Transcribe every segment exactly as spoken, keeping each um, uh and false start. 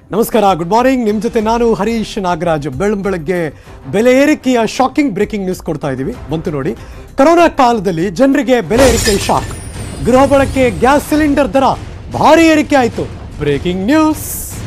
ನಮಸ್ಕಾರ, good morning. ನಿಮ್ಮ ಜೊತೆ ನಾನು ಹರೀಶ್ ನಾಗರಾಜ್. ಬೆಳಂಬೆಳಗ್ಗೆ ಬೆಲೆ ಏರಿಕೆಯ ಶಾಕಿಂಗ್ ಬ್ರೇಕಿಂಗ್ ನ್ಯೂಸ್ ಕೊಡ್ತಾ ಇದ್ದೀವಿ. ಬಂತು ನೋಡಿ, ಕರೋನಾ ಕಾಲದಲ್ಲಿ ಜನರಿಗೆ ಬೆಲೆ ಏರಿಕೆ ಶಾಕ್. ಗೃಹ ಬಳಕೆ ಗ್ಯಾಸ್ ಸಿಲಿಂಡರ್ ದರ ಭಾರಿ ಏರಿಕೆ ಆಯಿತು. Breaking news.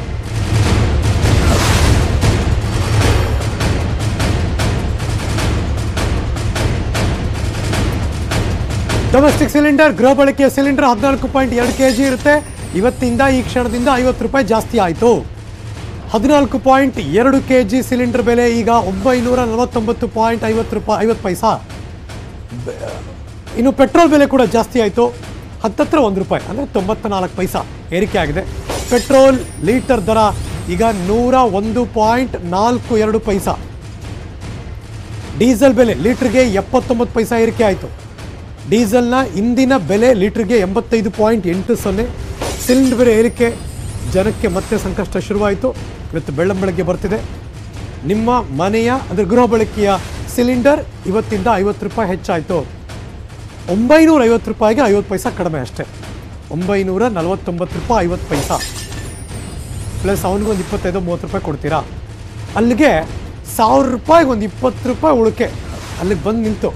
ಡೊಮೆಸ್ಟಿಕ್ ಸಿಲಿಂಡರ್, ಗೃಹ ಬಳಕೆಯ ಸಿಲಿಂಡರ್ ಹದಿನಾಲ್ಕು ಪಾಯಿಂಟ್ ಎರಡು ಕೆ ಜಿ ಇರುತ್ತೆ. ಇವತ್ತಿಂದ ಈ ಕ್ಷಣದಿಂದ ಐವತ್ತು ರೂಪಾಯಿ ಜಾಸ್ತಿ ಆಯಿತು. ಹದಿನಾಲ್ಕು ಪಾಯಿಂಟ್ ಎರಡು ಕೆ ಜಿ ಸಿಲಿಂಡರ್ ಬೆಲೆ ಈಗ ಒಂಬೈನೂರ ನಲವತ್ತೊಂಬತ್ತು ಪಾಯಿಂಟ್ ಐವತ್ತು ರೂಪಾಯಿ ಐವತ್ತು ಪೈಸಾ. ಇನ್ನು ಪೆಟ್ರೋಲ್ ಬೆಲೆ ಕೂಡ ಜಾಸ್ತಿ ಆಯಿತು. ಹತ್ತತ್ರ ಒಂದು ರೂಪಾಯಿ ಅಂದರೆ ತೊಂಬತ್ತ ನಾಲ್ಕು ಪೈಸಾ ಏರಿಕೆ ಆಗಿದೆ. ಪೆಟ್ರೋಲ್ ಲೀಟರ್ ದರ ಈಗ ನೂರ ಒಂದು ಪಾಯಿಂಟ್ ನಾಲ್ಕು ಎರಡು ಪೈಸಾ. ಡೀಸೆಲ್ ಬೆಲೆ ಲೀಟ್ರಿಗೆ ಎಪ್ಪತ್ತೊಂಬತ್ತು ಪೈಸಾ ಏರಿಕೆ ಆಯಿತು. ಡೀಸೆಲ್ನ ಇಂದಿನ ಬೆಲೆ ಲೀಟ್ರಿಗೆ ಎಂಬತ್ತೈದು ಪಾಯಿಂಟ್ ಎಂಟು ಸೊನ್ನೆ. ಸಿಲಿಂಡರ್ ಬೆಲೆ ಏರಿಕೆ ಜನಕ್ಕೆ ಮತ್ತೆ ಸಂಕಷ್ಟ ಶುರುವಾಯಿತು. ಇವತ್ತು ಬೆಳ್ಳಂಬೆಳಗ್ಗೆ ಬರ್ತಿದೆ. ನಿಮ್ಮ ಮನೆಯ ಅಂದರೆ ಗೃಹ ಬಳಕೆಯ ಸಿಲಿಂಡರ್ ಇವತ್ತಿಂದ ಐವತ್ತು ರೂಪಾಯಿ ಹೆಚ್ಚಾಯಿತು. ಒಂಬೈನೂರ ಐವತ್ತು ರೂಪಾಯಿಗೆ ಐವತ್ತು ಪೈಸಾ ಕಡಿಮೆ ಅಷ್ಟೇ. ಒಂಬೈನೂರ ನಲವತ್ತೊಂಬತ್ತು ರೂಪಾಯಿ ಐವತ್ತು ಪೈಸಾ ಪ್ಲಸ್ ಅವನಿಗೊಂದು ಇಪ್ಪತ್ತೈದು ಮೂವತ್ತು ರೂಪಾಯಿ ಕೊಡ್ತೀರಾ. ಅಲ್ಲಿಗೆ ಸಾವಿರ ರೂಪಾಯಿಗೆ ಒಂದು ಇಪ್ಪತ್ತು ರೂಪಾಯಿ ಉಳಿಕೆ ಅಲ್ಲಿಗೆ ಬಂದು ನಿಂತು.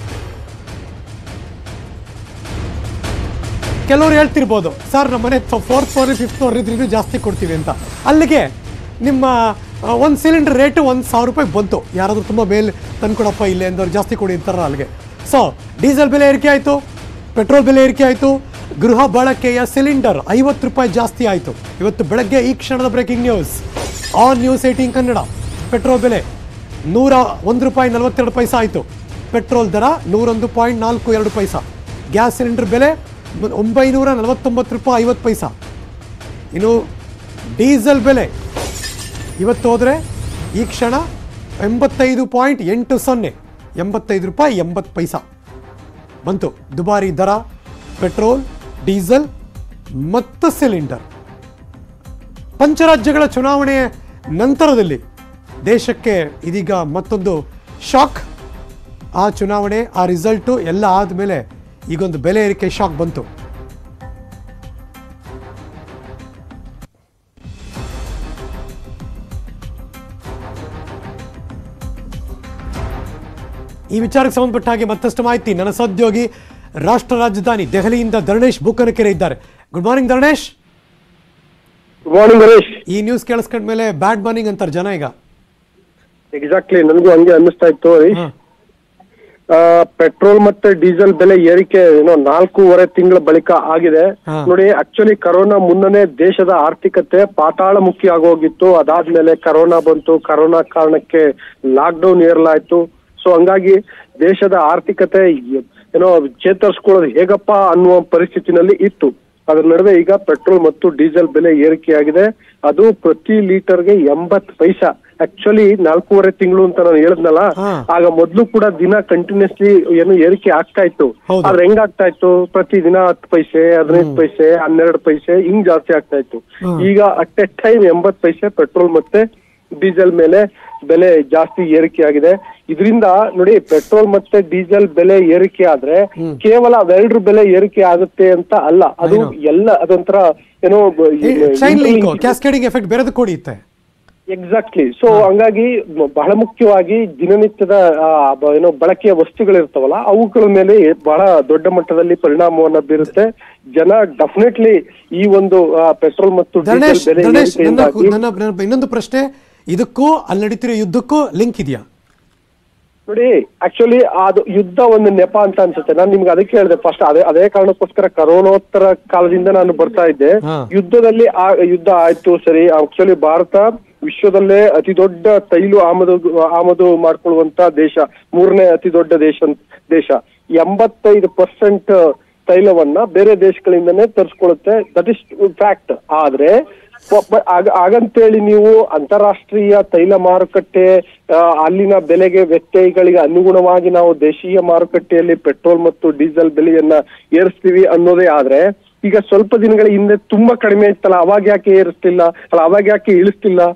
ಕೆಲವರು ಹೇಳ್ತಿರ್ಬೋದು, ಸರ್ ನಮ್ಮ ಮನೆ ಫೋರ್ತ್ ಫ್ಲೋರ್ ಫಿಫ್ತ್ ಫ್ಲೋರ್ ಇದ್ರೂ ಜಾಸ್ತಿ ಕೊಡ್ತೀವಿ ಅಂತ. ಅಲ್ಲಿಗೆ ನಿಮ್ಮ ಒಂದು ಸಿಲಿಂಡರ್ ರೇಟು ಒಂದು ಸಾವಿರ ರೂಪಾಯಿ ಬಂತು. ಯಾರಾದರೂ ತುಂಬ ಮೇಲೆ ತಂದ್ಕೊಡಪ್ಪ ಇಲ್ಲೇ ಅಂದವ್ರು ಜಾಸ್ತಿ ಕೊಡಿ ಅಂತಾರಲ್ಲ ಅಲ್ಲಿಗೆ. ಸೊ ಡೀಸೆಲ್ ಬೆಲೆ ಏರಿಕೆ ಆಯಿತು, ಪೆಟ್ರೋಲ್ ಬೆಲೆ ಏರಿಕೆ ಆಯಿತು. ಗೃಹ ಬಳಕೆಯ ಸಿಲಿಂಡರ್ ಐವತ್ತು ರೂಪಾಯಿ ಜಾಸ್ತಿ ಆಯಿತು. ಇವತ್ತು ಬೆಳಗ್ಗೆ ಈ ಕ್ಷಣದ breaking news on news eighteen Kannada. Petrol ಬೆಲೆ ನೂರ ಒಂದು ರೂಪಾಯಿ ನಲವತ್ತೆರಡು ಪೈಸಾ ಆಯಿತು. ಪೆಟ್ರೋಲ್ ದರ ನೂರೊಂದು ಪಾಯಿಂಟ್ ನಾಲ್ಕು ಎರಡು ಪೈಸಾ. ಗ್ಯಾಸ್ ಸಿಲಿಂಡರ್ ಬೆಲೆ ಒಂಬೈನೂರ ನಲವತ್ತೊಂಬತ್ತು ರೂಪಾಯಿ ಐವತ್ತು ಪೈಸಾ. ಇನ್ನು ಡೀಸೆಲ್ ಬೆಲೆ ಇವತ್ತು ಹೋದರೆ ಈ ಕ್ಷಣ ಎಂಬತ್ತೈದು ಪಾಯಿಂಟ್ ಎಂಟು ಸೊನ್ನೆ ಎಂಬತ್ತೈದು ರೂಪಾಯಿ ಎಂಬತ್ತು ಪೈಸಾ ಬಂತು. ದುಬಾರಿ ದರ ಪೆಟ್ರೋಲ್, ಡೀಸೆಲ್ ಮತ್ತು ಸಿಲಿಂಡರ್. ಪಂಚರಾಜ್ಯಗಳ ಚುನಾವಣೆ ನಂತರದಲ್ಲಿ ದೇಶಕ್ಕೆ ಇದೀಗ ಮತ್ತೊಂದು ಶಾಕ್. ಆ ಚುನಾವಣೆ, ಆ ರಿಸಲ್ಟು ಎಲ್ಲ ಆದಮೇಲೆ ಈಗೊಂದು ಬೆಲೆ ಏರಿಕೆ ಶಾಕ್ ಬಂತು. ಈ ವಿಚಾರಕ್ಕೆ ಸಂಬಂಧಪಟ್ಟ ಹಾಗೆ ಮತ್ತಷ್ಟು ಮಾಹಿತಿ ನನ್ನ ಸಹೋದ್ಯೋಗಿ ರಾಷ್ಟ್ರ ರಾಜಧಾನಿ ದೆಹಲಿಯಿಂದ ಧರಣೇಶ್ ಬೂಕನಕೆರೆ ಇದ್ದಾರೆ. Good morning Dharanesh. Good morning Harish. ಈ ನ್ಯೂಸ್ ಕೇಳಿಸ್ಕೊಂಡ ಮೇಲೆ ಬ್ಯಾಡ್ ಮಾರ್ನಿಂಗ್ ಅಂತಾರೆ ಜನ ಈಗ. ಎಕ್ಸಾಕ್ಟ್ಲಿ, ನನಗೂ ಹಂಗೆ ಅನ್ನಿಸ್ತಾ ಇತ್ತು ಹರೀಶ್. ಪೆಟ್ರೋಲ್ ಮತ್ತೆ ಡೀಸೆಲ್ ಬೆಲೆ ಏರಿಕೆ ಏನೋ ನಾಲ್ಕೂವರೆ ತಿಂಗಳ ಬಳಿಕ ಆಗಿದೆ. ನೋಡಿ, ಆಕ್ಚುಲಿ ಕರೋನಾ ಮುನ್ನನೇ ದೇಶದ ಆರ್ಥಿಕತೆ ಪಾತಾಳ ಮುಖಿ ಆಗೋಗಿತ್ತು. ಅದಾದ್ಮೇಲೆ ಕರೋನಾ ಬಂತು. ಕರೋನಾ ಕಾರಣಕ್ಕೆ ಲಾಕ್ ಡೌನ್ ಏರ್ಲಾಯ್ತು. ಸೊ ಹಂಗಾಗಿ ದೇಶದ ಆರ್ಥಿಕತೆ ಏನೋ ಚೇತರಿಸ್ಕೊಳ್ಳೋದು ಹೇಗಪ್ಪ ಅನ್ನುವ ಪರಿಸ್ಥಿತಿನಲ್ಲಿ ಇತ್ತು. ಅದರ ನಡುವೆ ಈಗ ಪೆಟ್ರೋಲ್ ಮತ್ತು ಡೀಸೆಲ್ ಬೆಲೆ ಏರಿಕೆಯಾಗಿದೆ. ಅದು ಪ್ರತಿ ಲೀಟರ್ಗೆ ಎಂಬತ್ತು ಪೈಸಾ. ಆಕ್ಚುಲಿ ನಾಲ್ಕೂವರೆ ತಿಂಗಳು ಅಂತ ನಾನು ಹೇಳಿದ್ನಲ್ಲ, ಆಗ ಮೊದ್ಲು ಕೂಡ ದಿನ ಕಂಟಿನ್ಯೂಸ್ಲಿ ಏನು ಏರಿಕೆ ಆಗ್ತಾ ಇತ್ತು. ಆದ್ರೆ ಹೆಂಗಾಗ್ತಾ ಇತ್ತು, ಪ್ರತಿ ದಿನ ಹತ್ತು ಪೈಸೆ, ಹದಿನೈದು ಪೈಸೆ, ಹನ್ನೆರಡು ಪೈಸೆ ಹಿಂಗ್ ಜಾಸ್ತಿ ಆಗ್ತಾ ಇತ್ತು. ಈಗ ಅಟ್ ಎ ಟೈಮ್ ಎಂಬತ್ತು ಪೈಸೆ ಪೆಟ್ರೋಲ್ ಮತ್ತೆ ಡೀಸೆಲ್ ಮೇಲೆ ಬೆಲೆ ಜಾಸ್ತಿ ಏರಿಕೆ ಆಗಿದೆ. ಇದರಿಂದ ನೋಡಿ, ಪೆಟ್ರೋಲ್ ಮತ್ತೆ ಡೀಸೆಲ್ ಬೆಲೆ ಏರಿಕೆ ಆದ್ರೆ ಕೇವಲ ಅವೆರಡರ ಬೆಲೆ ಏರಿಕೆ ಆಗುತ್ತೆ ಅಂತ ಅಲ್ಲ, ಅದು ಎಲ್ಲ ಅದೊಂಥರ ಏನೋ ಕ್ಯಾಸ್ಕೇಡಿಂಗ್ ಎಫೆಕ್ಟ್ ಬೇರೆದು ಕೊಡುತ್ತೆ. ಎಕ್ಸಾಕ್ಟ್ಲಿ. ಸೊ ಹಂಗಾಗಿ ಬಹಳ ಮುಖ್ಯವಾಗಿ ದಿನನಿತ್ಯದ ಏನೋ ಬಳಕೆಯ ವಸ್ತುಗಳಿರ್ತಾವಲ್ಲ, ಅವುಗಳ ಮೇಲೆ ಬಹಳ ದೊಡ್ಡ ಮಟ್ಟದಲ್ಲಿ ಪರಿಣಾಮವನ್ನ ಬೀರುತ್ತೆ. ಜನ ಡೆಫಿನೆಟ್ಲಿ ಈ ಒಂದು ಪೆಟ್ರೋಲ್ ಮತ್ತು ಡೀಸೆಲ್ ಬೆಲೆ ಇನ್ನೊಂದು ಪ್ರಶ್ನೆ, ಇದಕ್ಕೂ ಅಲ್ಲಿ ನಡೀತಿರೋ ಯುದ್ಧಕ್ಕೂ ಲಿಂಕ್ ಇದೆಯಾ? ನೋಡಿ, ಆಕ್ಚುಲಿ ಅದು ಯುದ್ಧ ಒಂದು ನೆಪ ಅಂತ ಅನ್ಸುತ್ತೆ. ನಾನು ನಿಮ್ಗೆ ಅದಕ್ಕೆ ಹೇಳಿದೆ ಫಸ್ಟ್, ಅದೇ ಅದೇ ಕಾರಣಕ್ಕೋಸ್ಕರ ಕರೋನೋತ್ತರ ಕಾಲದಿಂದ ನಾನು ಬರ್ತಾ ಇದ್ದೆ. ಯುದ್ಧದಲ್ಲಿ ಆ ಯುದ್ಧ ಆಯ್ತು ಸರಿ. ಆಕ್ಚುಲಿ ಭಾರತ ವಿಶ್ವದಲ್ಲೇ ಅತಿ ದೊಡ್ಡ ತೈಲು ಆಮದು ಆಮದು ಮಾಡ್ಕೊಳ್ಳುವಂತ ದೇಶ, ಮೂರನೇ ಅತಿ ದೊಡ್ಡ ದೇಶ ದೇಶ ಎಂಬತ್ತೈದು ಪರ್ಸೆಂಟ್ ತೈಲವನ್ನ ಬೇರೆ ದೇಶಗಳಿಂದನೇ ತರಿಸ್ಕೊಳ್ಳುತ್ತೆ. That is fact. ಆದ್ರೆ ಹಾಗಂತೇಳಿ ನೀವು ಅಂತಾರಾಷ್ಟ್ರೀಯ ತೈಲ ಮಾರುಕಟ್ಟೆ ಅಲ್ಲಿನ ಬೆಲೆಗೆ ವ್ಯತ್ಯಯಗಳಿಗೆ ಅನುಗುಣವಾಗಿ ನಾವು ದೇಶೀಯ ಮಾರುಕಟ್ಟೆಯಲ್ಲಿ ಪೆಟ್ರೋಲ್ ಮತ್ತು ಡೀಸೆಲ್ ಬೆಲೆಯನ್ನ ಏರಿಸ್ತೀವಿ ಅನ್ನೋದೇ ಆದ್ರೆ, ಈಗ ಸ್ವಲ್ಪ ದಿನಗಳ ಹಿಂದೆ ತುಂಬಾ ಕಡಿಮೆ ಇತ್ತಲ್ಲ, ಅವಾಗ ಯಾಕೆ ಏರಿಸ್ತಿಲ್ಲ ಅಲ್ಲ, ಅವಾಗ ಯಾಕೆ ಇಳಿಸ್ತಿಲ್ಲ? ಸೊ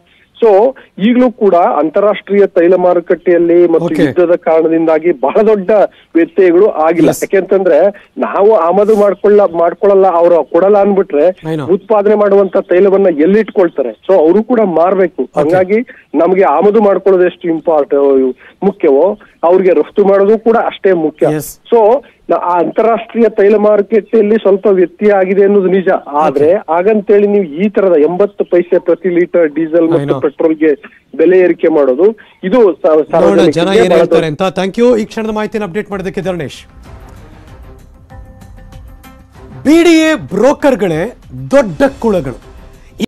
ಸೊ ಈಗಲೂ ಕೂಡ ಅಂತಾರಾಷ್ಟ್ರೀಯ ತೈಲ ಮಾರುಕಟ್ಟೆಯಲ್ಲಿ ಮತ್ತು ಯುದ್ಧದ ಕಾರಣದಿಂದಾಗಿ ಬಹಳ ದೊಡ್ಡ ವ್ಯತ್ಯಯಗಳು ಆಗಿಲ್ಲ. ಯಾಕೆಂತಂದ್ರೆ ನಾವು ಆಮದು ಮಾಡ್ಕೊಳ್ಳ ಮಾಡ್ಕೊಳ್ಳಲ್ಲ, ಅವ್ರು ಕೊಡಲ್ಲ ಅನ್ಬಿಟ್ರೆ ಉತ್ಪಾದನೆ ಮಾಡುವಂತ ತೈಲವನ್ನ ಎಲ್ಲಿಟ್ಕೊಳ್ತಾರೆ? ಸೊ ಅವರು ಕೂಡ ಮಾರ್ಬೇಕು. ಹಂಗಾಗಿ ನಮ್ಗೆ ಆಮದು ಮಾಡ್ಕೊಳ್ಳೋದು ಎಷ್ಟು ಇಂಪಾರ್ಟ್ ಮುಖ್ಯವೋ ಅವ್ರಿಗೆ ರಫ್ತು ಮಾಡೋದು ಕೂಡ ಅಷ್ಟೇ ಮುಖ್ಯ. ಸೊ ಆ ಅಂತಾರಾಷ್ಟ್ರೀಯ ತೈಲ ಮಾರುಕಟ್ಟೆಯಲ್ಲಿ ಸ್ವಲ್ಪ ವ್ಯತ್ಯಯ ಆಗಿದೆ ಅನ್ನೋದು ನಿಜ. ಆದ್ರೆ ಹಾಗಂತೇಳಿ ನೀವು ಈ ತರದ ಎಂಬತ್ತು ಪೈಸೆ ಪ್ರತಿ ಲೀಟರ್ ಡೀಸೆಲ್ ಮತ್ತು ಪೆಟ್ರೋಲ್ಗೆ ಬೆಲೆ ಏರಿಕೆ ಮಾಡೋದು ಇದು ಜನ ಏನ್ ಹೇಳ್ತಾರೆ ಅಂತ. ಥ್ಯಾಂಕ್ ಯು ಈ ಕ್ಷಣದ ಮಾಹಿತಿಯನ್ನು ಅಪ್ಡೇಟ್ ಮಾಡೋದಕ್ಕೆ ಧರಣೇಶ್. ಬಿಡಿಎ ಬ್ರೋಕರ್ಗಳೇ ದೊಡ್ಡ ಕುಳಗಳು.